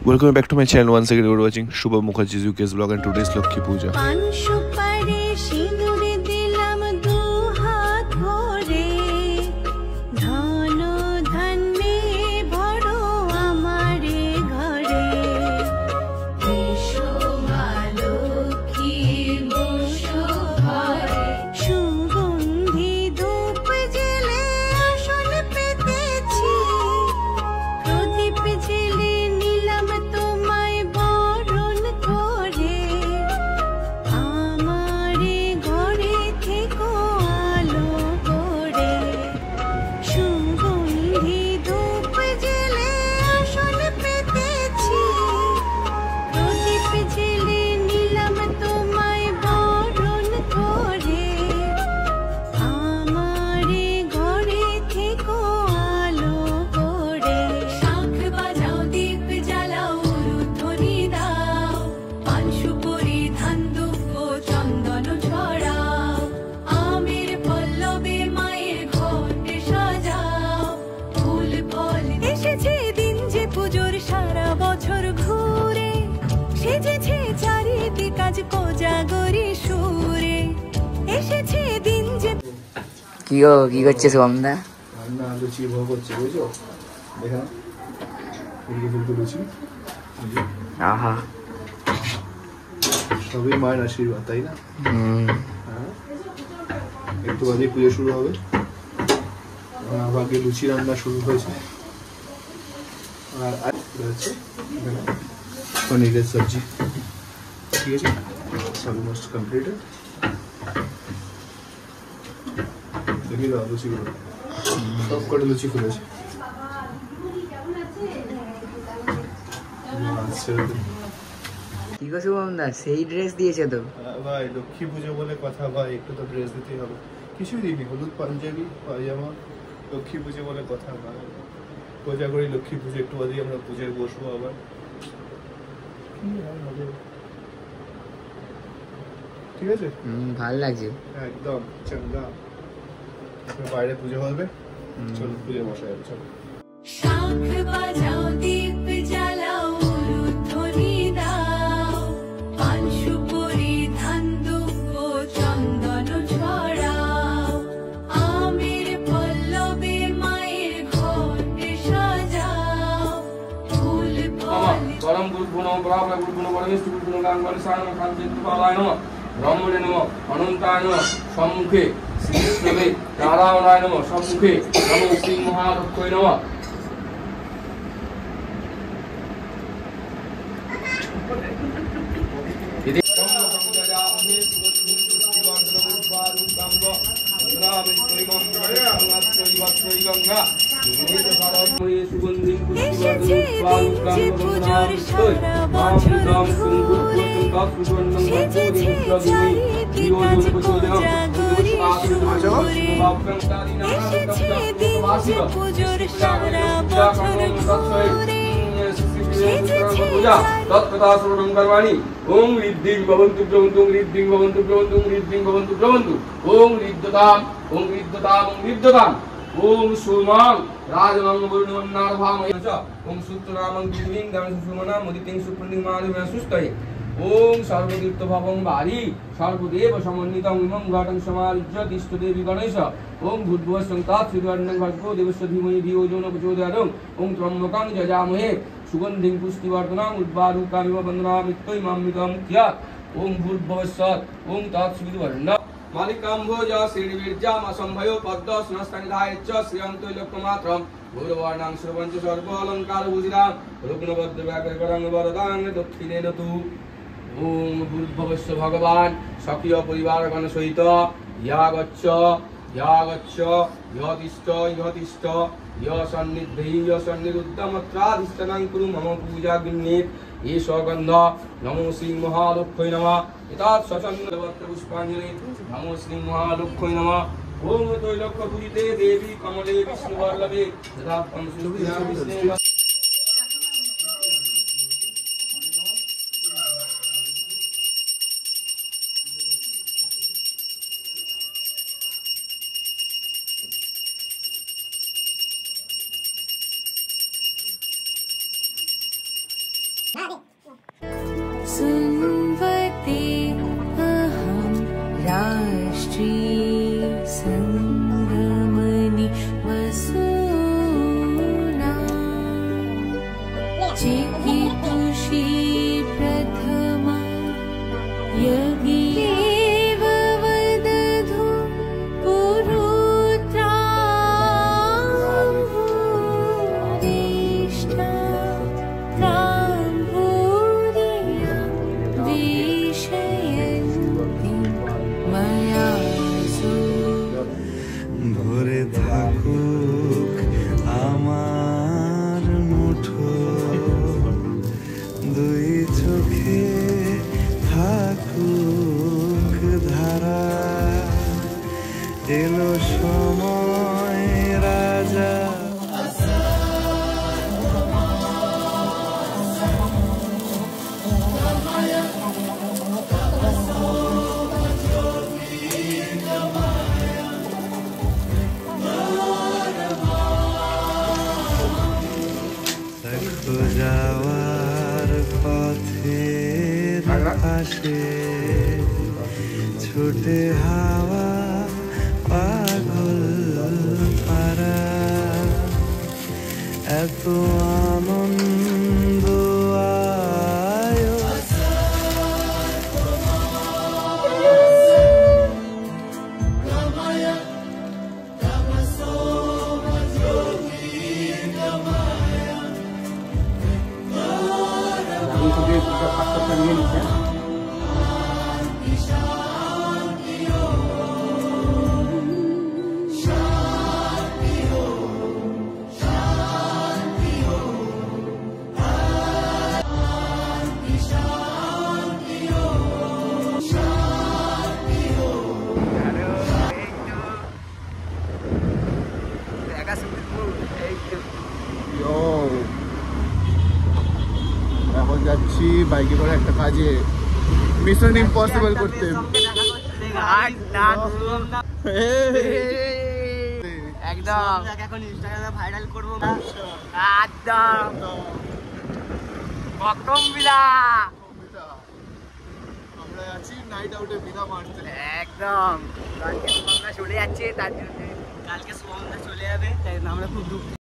Welcome back to my channel once again. You're watching Shubha Mukherjee's UK's vlog and today's Lakshmi Puja. কি করছে শুভমদা? রান্না লুচি ভোগ হচ্ছে, বুঝছো? দেখা ফুলকো লুচি। আহা, সবই মায়ের আশীর্বাদ, তাই না? একটু বাদে পুজো শুরু হবে। আগে লুচি রান্না শুরু হয়েছে আর হচ্ছে পনিরের সবজি। ঠিক আছে, অলমোস্ট কমপ্লিটেড। দেখি দাও লুচিগুলো, সব কটা লুচি ফুলেছে। কি গো শুভমদা, সেই ড্রেস দিয়েছে তো? ভাই লক্ষ্মী পুজো বলে কথা ভাই, একটু তো ড্রেস দিতেই হবে। কিছুই দিইনি, হলুদ পাঞ্জাবি পায়জামা। লক্ষ্মী পুজো বলে কথা ভাই, পূজা করি লক্ষ্মী পুজো, একটু বাদেই আমরা পুজোয় বসবো আবার। ঠিক আছে, ভালো লাগছে একদম চাঙ্গা। বাইরে পুজো হবে, চলো পুজো বসাই হবে। চলো শাঁখ বাজাও, দীপ জ্বালাও, ধ্বনি দাও, পান সুপুরি ধান দুব্ব চন্দন ছড়াও, আমের পল্লবে মায়ের ঘটে সাজাও, ফুল ফল পরম গুরু নমঃ ব্রাহ্মণ গুরু পরমেশ্বর গুরু গাঙ্গল সারণ কান্তিত পালায় নমঃ ব্রহ্মণে নমঃ অনন্তায় নমঃ সম্মুখে শ্রীকৃষ্ণবে নারায়ণায় নমঃ সম্মুখে নমো শ্রী মহালক্ষ্মী নমঃ। तत्कथाश्रवणं कर्वाणि ओम ऋद्धिं भवन्तु प्रवन्तु ऋद्धिं भवन्तु प्रवन्तु ऋद्धिं भवन्तु प्रवन्तु ओम ऋद्धताम् ओम ऋद्धताम् ओम ऋद्धताम् ओम सोमां राजमं वरुणवन्नारभामय च ओम सूत्रनामं दिविं गमन सुमना मुदितिं सुपुर्णिमानि सुष्टये ओम सर्वतीर्थ भवं बारी सर्वदेव समन्वितं इमं घटं समारुज्य तिष्ठदेवी गणेश ओम भूर्भुवः संतात् श्रीवर्णं भर्गो देवस्य धीमहि धियो यो न प्रचोदयात् ओम त्र्यम्बकं यजामहे सुगन्धिं पुष्टिवर्धनम् उर्वारुकमिव वन्दनामि त्वयिमामृतमुख्यात् ओम भूर्भुवस्सत् ओम तत्सवितुर्वरेण्यं मालिकाम्भोजा श्रीनिर्जामसंभयो पद्मस्नस्तनिधाय च श्रियन्तो लोकमात्रं भूर्वर्णां सर्वञ्च सर्वालङ्कारभूषितां रुग्णभद्रव्याकरणं वरदां दक्षिणेन तु ओम भूर्भुवस्य भगवान् स्वकीय परिवारगण सहित यागच्छ यतिष्ठ सन्निरुद्धमत्राधिष्ठानं कुरु मम पूजाग्नित् एष गन्ध नमो श्री महालक्ष्मी नमः एतत् सचन्द्रवस्त्रपुष्पाञ्जलि नमो श्री महालक्ष्मी नमः ओम त्रैलोक्यपूजिते देवी कमले विष्णुवल्लभे तथा विष्णु चिकितुषी प्रथमा यज्ञ देववदधु पुरुत्राम्भूरिष्ठा ताम्भूरिया विषयन्ति मया ভরে থাকুক আমার মুঠো, দুই চোখে থাকুক ধারা, এলো সময় রাজা দেখো যাওয়ার পথের পাশে ছুটে হাওয়া পাগল পারা, এত আনন্দ আয় এখন যাচ্ছি বাইকে করে একটা কাজে, মিশন ইম্পসিবল করতে। একদম এখন ইনস্টাগ্রামে ভাইরাল করবো একদম প্রথম বিলা আমরা আছি নাইট আউটে বিনা মারতে একদম কালকে আমরা চলে যাচ্ছি, তার জন্য কালকে সোমবার চলে যাবে, তাই আমরা খুব দুঃখ